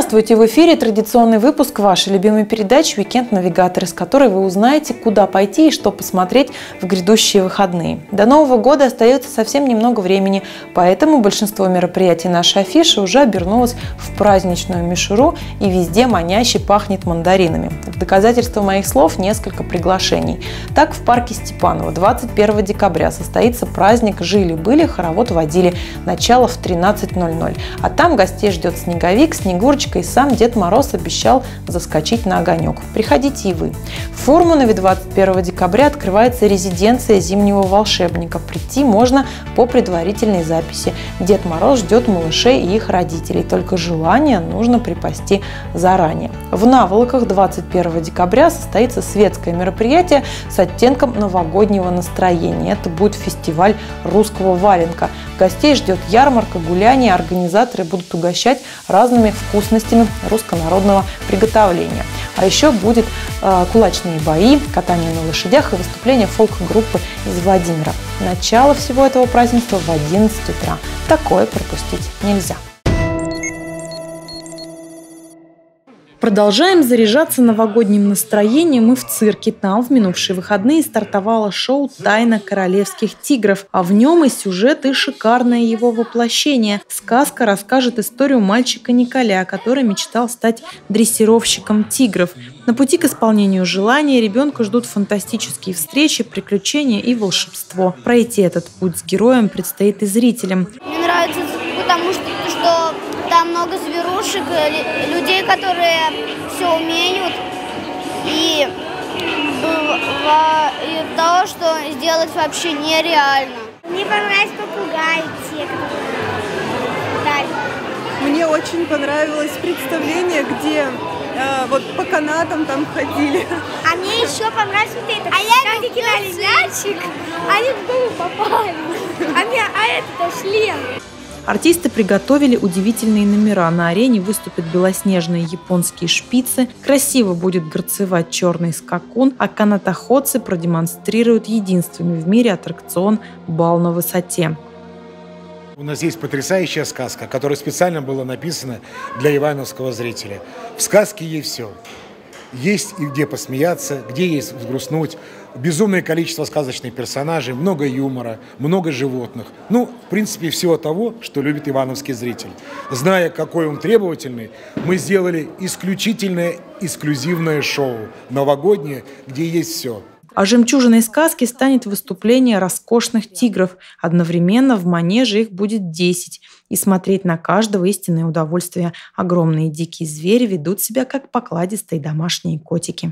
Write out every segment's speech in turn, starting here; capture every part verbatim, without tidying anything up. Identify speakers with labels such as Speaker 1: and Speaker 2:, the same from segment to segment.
Speaker 1: Здравствуйте! В эфире традиционный выпуск вашей любимой передачи «Уикенд-навигатор», из которой вы узнаете, куда пойти и что посмотреть в грядущие выходные. До Нового года остается совсем немного времени, поэтому большинство мероприятий нашей афиши уже обернулось в праздничную мишуру и везде маняще пахнет мандаринами. В доказательство моих слов несколько приглашений. Так, в парке Степаново двадцать первого декабря состоится праздник «Жили-были, хоровод водили», начало в тринадцать ноль ноль. А там гостей ждет снеговик, снегурочка и сам Дед Мороз обещал заскочить на огонек. Приходите и вы. В Фурманове двадцать первого декабря открывается резиденция зимнего волшебника. Прийти можно по предварительной записи. Дед Мороз ждет малышей и их родителей, только желание нужно припасти заранее. В Наволоках двадцать первого декабря состоится светское мероприятие с оттенком новогоднего настроения. Это будет фестиваль русского валенка. Гостей ждет ярмарка, гуляние, организаторы будут угощать разными вкусностями руссконародного приготовления. А еще будет э, кулачные бои, катание на лошадях и выступление фолк-группы из Владимира. Начало всего этого празднества в одиннадцать утра. Такое пропустить нельзя. Продолжаем заряжаться новогодним настроением и в цирке. Там в минувшие выходные стартовало шоу «Тайна королевских тигров», а в нем и сюжет, и шикарное его воплощение. Сказка расскажет историю мальчика Николя, который мечтал стать дрессировщиком тигров. На пути к исполнению желания ребенка ждут фантастические встречи, приключения и волшебство. Пройти этот путь с героем предстоит и зрителям.
Speaker 2: Мне нравится, потому что, что там много зверушек, людей, которые все умеют, и, и того, что сделать вообще нереально.
Speaker 3: Мне понравились попугаи те, которые дали.
Speaker 4: Мне очень понравилось представление, где э, вот по канатам там ходили.
Speaker 3: А мне еще понравилось вот это. А я как кидали мячик, они в голову попали. А, мне, а это шлем.
Speaker 1: Артисты приготовили удивительные номера. На арене выступят белоснежные японские шпицы, красиво будет горцевать черный скакун, а канатоходцы продемонстрируют единственный в мире аттракцион «Бал на высоте».
Speaker 5: У нас есть потрясающая сказка, которая специально была написана для ивановского зрителя. В сказке есть все. Есть и где посмеяться, где есть взгрустнуть. Безумное количество сказочных персонажей, много юмора, много животных. Ну, в принципе, всего того, что любит ивановский зритель. Зная, какой он требовательный, мы сделали исключительное, эксклюзивное шоу, новогоднее, где есть все.
Speaker 1: А жемчужиной сказки станет выступление роскошных тигров. Одновременно в манеже их будет десять. И смотреть на каждого истинное удовольствие. Огромные дикие звери ведут себя как покладистые домашние котики.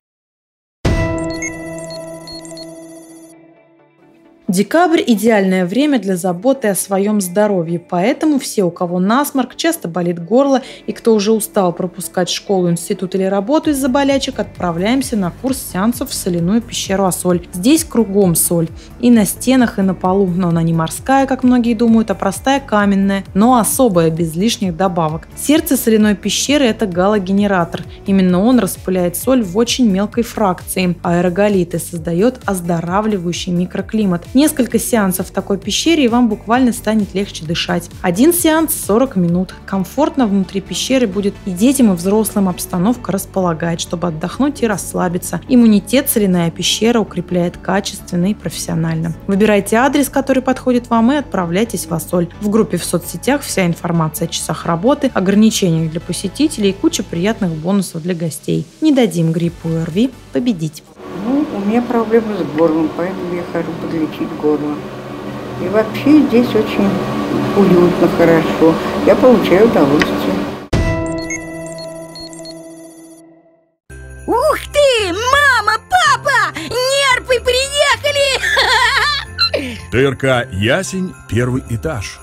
Speaker 1: Декабрь – идеальное время для заботы о своем здоровье, поэтому все, у кого насморк, часто болит горло и кто уже устал пропускать школу, институт или работу из-за болячек, отправляемся на курс сеансов в соляную пещеру Ассоль. Здесь кругом соль. И на стенах, и на полу, но она не морская, как многие думают, а простая каменная, но особая, без лишних добавок. Сердце соляной пещеры – это галогенератор. Именно он распыляет соль в очень мелкой фракции, аэроголит, и создает оздоравливающий микроклимат. Несколько сеансов в такой пещере, и вам буквально станет легче дышать. Один сеанс – сорок минут. Комфортно внутри пещеры будет и детям, и взрослым. Обстановка располагает, чтобы отдохнуть и расслабиться. Иммунитет соляная пещера укрепляет качественно и профессионально. Выбирайте адрес, который подходит вам, и отправляйтесь в Ассоль. В группе в соцсетях вся информация о часах работы, ограничениях для посетителей и куча приятных бонусов для гостей. Не дадим гриппу и ОРВИ победить.
Speaker 6: Ну, у меня проблемы с горлом, поэтому я хожу подлечить горло. И вообще здесь очень уютно, хорошо. Я получаю удовольствие.
Speaker 3: Ух ты! Мама, папа! Нерпы приехали!
Speaker 7: ТРК «Ясень», первый этаж.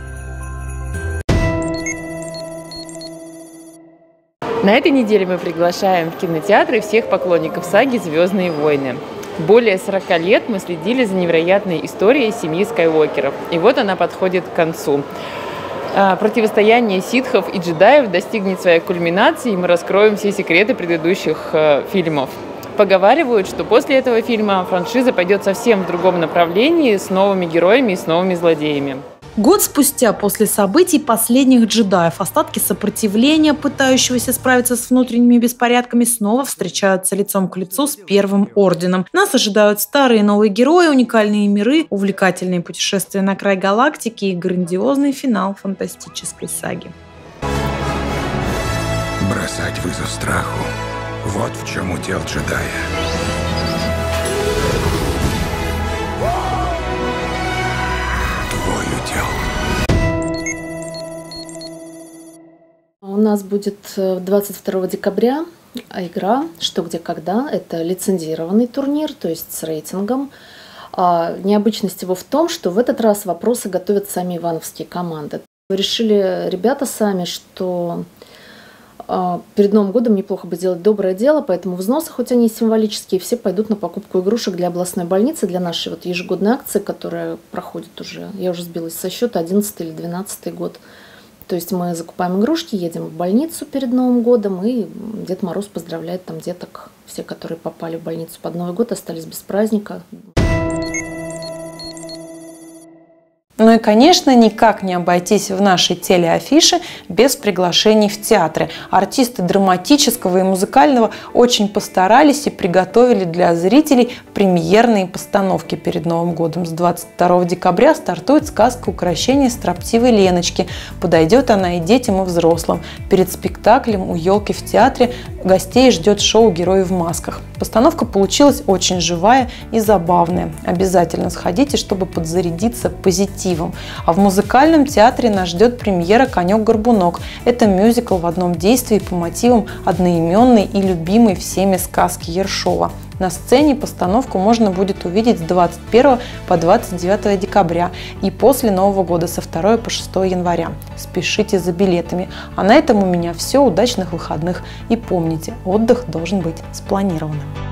Speaker 8: На этой неделе мы приглашаем в кинотеатры всех поклонников саги «Звездные войны». Более сорока лет мы следили за невероятной историей семьи Скайуокеров. И вот она подходит к концу. Противостояние ситхов и джедаев достигнет своей кульминации, и мы раскроем все секреты предыдущих э, фильмов. Поговаривают, что после этого фильма франшиза пойдет совсем в другом направлении, с новыми героями и с новыми злодеями.
Speaker 1: Год спустя после событий «Последних джедаев» остатки сопротивления, пытающегося справиться с внутренними беспорядками, снова встречаются лицом к лицу с Первым Орденом. Нас ожидают старые и новые герои, уникальные миры, увлекательные путешествия на край галактики и грандиозный финал фантастической саги.
Speaker 9: Бросать вызов страху – вот в чем удел джедая.
Speaker 10: У нас будет двадцать второго декабря игра «Что, где, когда». Это лицензированный турнир, то есть с рейтингом. А необычность его в том, что в этот раз вопросы готовят сами ивановские команды. Решили ребята сами, что перед Новым годом неплохо бы сделать доброе дело, поэтому взносы, хоть они и символические, все пойдут на покупку игрушек для областной больницы, для нашей вот ежегодной акции, которая проходит уже, я уже сбилась со счета, одиннадцатый или двенадцатый год. То есть мы закупаем игрушки, едем в больницу перед Новым годом, и Дед Мороз поздравляет там деток, все, которые попали в больницу под Новый год, остались без праздника.
Speaker 1: Ну и, конечно, никак не обойтись в нашей телеафише без приглашений в театры. Артисты драматического и музыкального очень постарались и приготовили для зрителей премьерные постановки перед Новым годом. С двадцать второго декабря стартует сказка «Укрощение строптивой Леночки». Подойдет она и детям, и взрослым. Перед спектаклем у елки в театре гостей ждет шоу «Герои в масках». Постановка получилась очень живая и забавная. Обязательно сходите, чтобы подзарядиться позитивом. А в музыкальном театре нас ждет премьера «Конек-горбунок». Это мюзикл в одном действии по мотивам одноименной и любимой всеми сказки Ершова. На сцене постановку можно будет увидеть с двадцать первого по двадцать девятое декабря и после Нового года со второго по шестое января. Спешите за билетами. А на этом у меня все. Удачных выходных. И помните, отдых должен быть спланированным.